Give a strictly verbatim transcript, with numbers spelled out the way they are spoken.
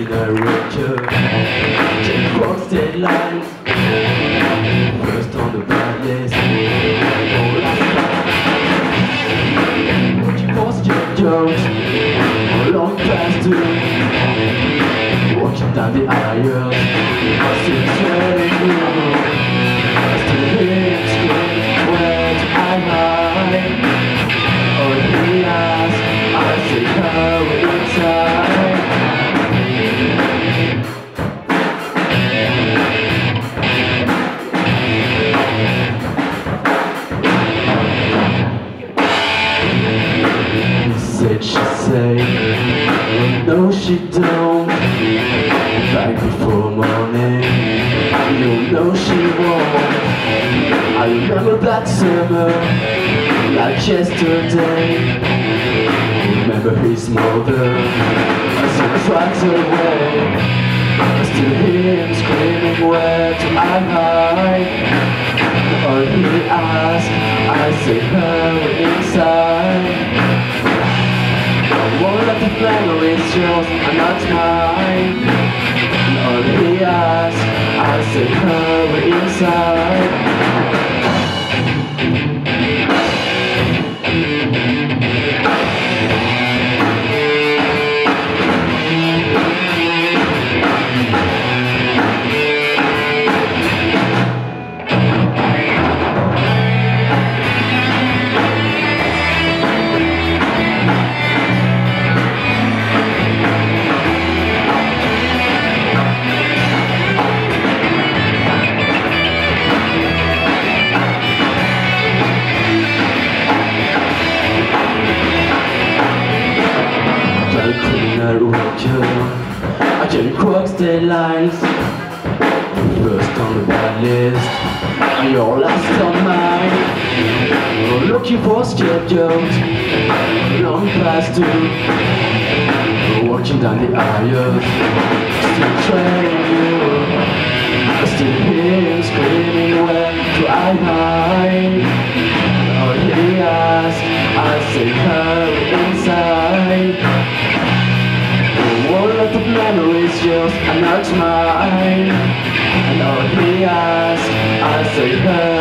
criminal worker can cross state lines. First on the bad list, oh last time. Working for scapegoats, long past due. Walking down the aisles, I still telling you, I still hear screaming, where do I hide? Oh he asks, I say how inside. He said, she said, no she don't. Back before morning, you know she won't. I remember that summer, like yesterday. Remember his mother, as he drives away. I still hear him screaming, where do I hide? Or he asks, I say hurry inside. I won't let the memories yours and not mine. Or he asks, I say hurry inside. I can cross the lines. First on the bad list, you're last on mine. We're looking for scapegoats, long past due. Walking down the aisles, still trailing you. I still hear him screaming, where do I hide? Oh he asks, I say hurry inside. All of the memories yours and not mine. And all he asks, I say her.